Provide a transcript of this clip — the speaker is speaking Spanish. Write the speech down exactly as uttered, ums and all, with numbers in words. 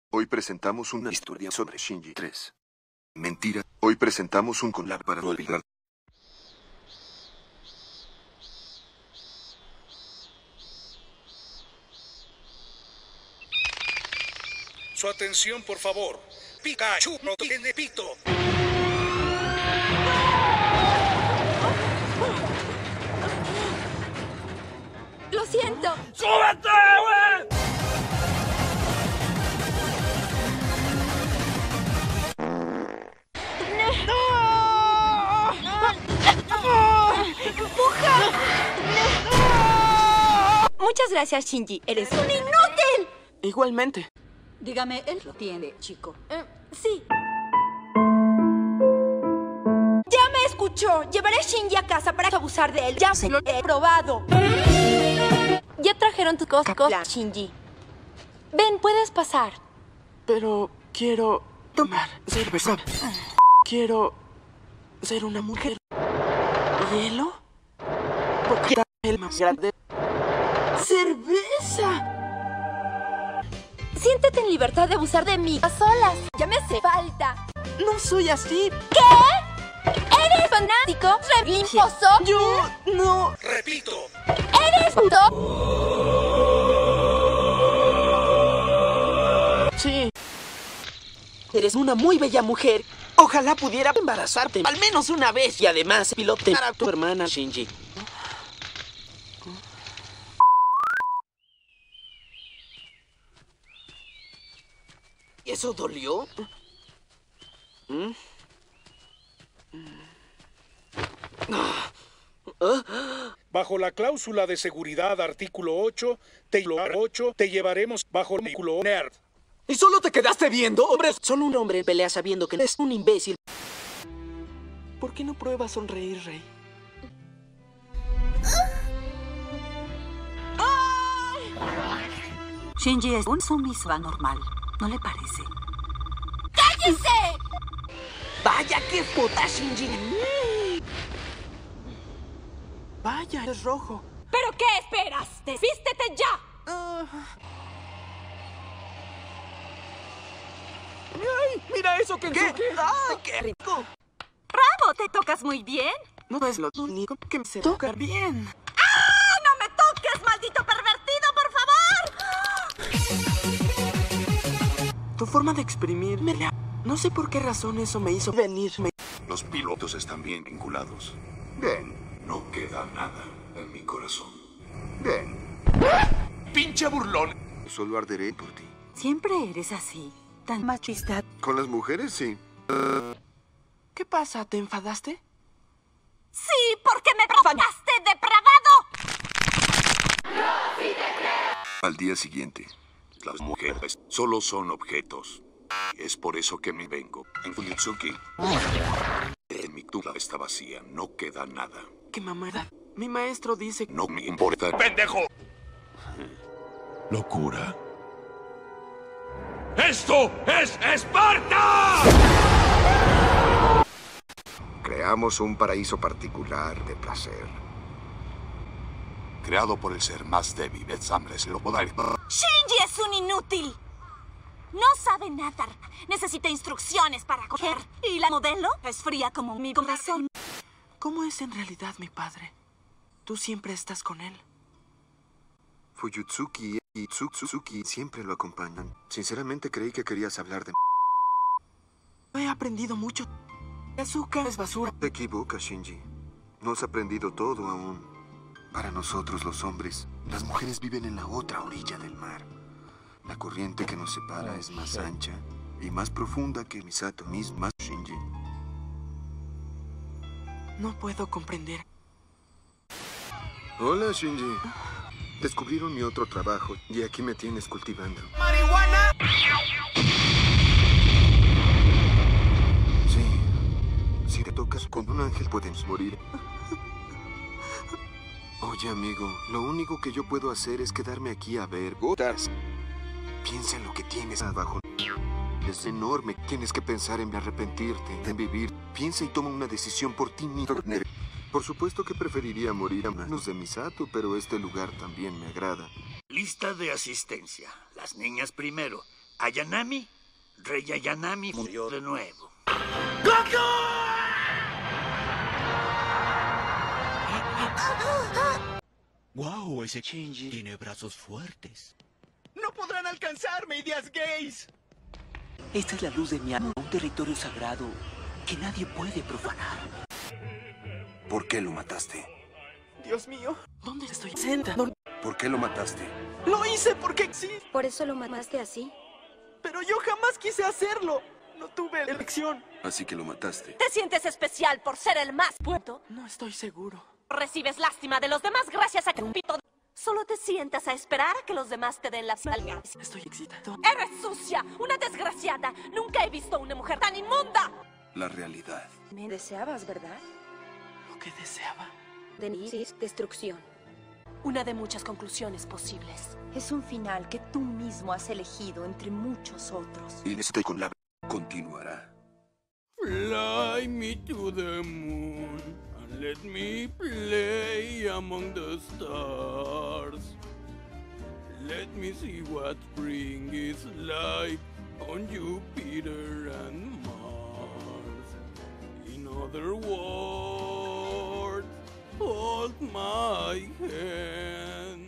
Hoy presentamos una historia sobre Shinji tres. Mentira, hoy presentamos un collab para olvidar. Su atención, por favor. Pikachu no tiene pito. ¡Lo siento! ¡Súbete, güey! ¡Empuja! Muchas gracias, Shinji. Eres un inútil. Igualmente. Dígame, él lo tiene, chico. Eh, sí. Ya me escuchó. Llevaré a Shinji a casa para abusar de él. Ya se lo he probado. Ya trajeron tus cosas, Shinji. Ven, puedes pasar. Pero quiero tomar cerveza. Quiero ser una mujer. ¿Hielo? Porque era el más grande. ¡Cerveza! Siéntete en libertad de abusar de mí a solas. Ya me hace falta. No soy así. ¿Qué? ¿Eres fanático? ¿Religioso? Yo no. Repito. ¿Eres puto? Sí. Eres una muy bella mujer. Ojalá pudiera embarazarte al menos una vez y además pilotear a tu hermana Shinji. ¿Y eso dolió? ¿Mm? Bajo la cláusula de seguridad artículo ocho, te, ocho, te llevaremos bajo el artículo nerd. ¿Y solo te quedaste viendo, hombre? Solo un hombre pelea sabiendo que es un imbécil. ¿Por qué no pruebas sonreír, Rey? Shinji es un sumiso anormal. ¿No le parece? ¡Cállese! ¡Vaya, qué puta, Shinji! Vaya, es rojo. ¿Pero qué esperas? ¡Desvístete ya! Uh... ¡Ay, mira eso, Kensuke! ¿Qué? ¡Ay, qué rico! ¡Bravo! ¿Te tocas muy bien? No es lo único que me sé tocar bien. ¡Ah! ¡No me toques, maldito pervertido, por favor! Tu forma de exprimirme... No sé por qué razón eso me hizo venirme. Los pilotos están bien vinculados. Bien, no queda nada en mi corazón. Bien. ¡Pinche burlón! Solo arderé por ti. Siempre eres así, tan machista. Con las mujeres, sí. ¿Qué pasa? ¿Te enfadaste? ¡Sí, porque me profanaste, depravado! Al día siguiente, las mujeres solo son objetos. Es por eso que me vengo. En Fujitsuki, en mi tumba está vacía, no queda nada. ¿Qué mamada? Mi maestro dice... No me importa. ¡Pendejo! Locura. ¡Esto es Esparta! Creamos un paraíso particular de placer. Creado por el ser más débil de Zambres lo podrá. ¡Shinji es un inútil! No sabe nadar. Necesita instrucciones para coger. Y la modelo es fría como mi corazón. ¿Cómo es en realidad mi padre? ¿Tú siempre estás con él? Fuyutsuki y Tsutsuki siempre lo acompañan. Sinceramente creí que querías hablar de... He aprendido mucho. Azúcar es basura. Te equivocas, Shinji. No has aprendido todo aún. Para nosotros los hombres, las mujeres viven en la otra orilla del mar. La corriente que nos separa es más ancha y más profunda que Misato misma, Shinji. No puedo comprender. Hola, Shinji. Descubrieron mi otro trabajo y aquí me tienes cultivando. ¡Marihuana! Sí. Si te tocas con un ángel puedes morir. Oye, amigo, lo único que yo puedo hacer es quedarme aquí a ver gotas. Piensa en lo que tienes abajo. Es enorme. Tienes que pensar en arrepentirte, en vivir. Piensa y toma una decisión por ti mismo. Por supuesto que preferiría morir a manos de Misato, pero este lugar también me agrada. Lista de asistencia. Las niñas primero. Ayanami, Rey Ayanami murió de nuevo. ¡Wow! Ese Shinji tiene brazos fuertes. ¡No podrán alcanzarme, ideas gays! Esta es la luz de mi alma, un territorio sagrado que nadie puede profanar. ¿Por qué lo mataste? Dios mío, ¿Dónde estoy? Senta. No, ¿Por qué lo mataste? lo hice porque sí, ¿Por eso lo mamaste así? pero yo jamás quise hacerlo. No tuve elección. Así que lo mataste. ¿Te sientes especial por ser el más puerto? no estoy seguro. ¿Recibes lástima de los demás gracias a que un pito... Solo te sientas a esperar a que los demás te den las nalgas. Estoy excitado. ¡Eres sucia! ¡Una desgraciada! ¡Nunca he visto una mujer tan inmunda! La realidad. Me deseabas, ¿verdad? Lo que deseaba. Denise, destrucción. Una de muchas conclusiones posibles. Es un final que tú mismo has elegido entre muchos otros. Y estoy con la... Continuará. Fly me to the moon and let me play among the stars. Let me see what spring is like on Jupiter and Mars. In other words, hold my hand.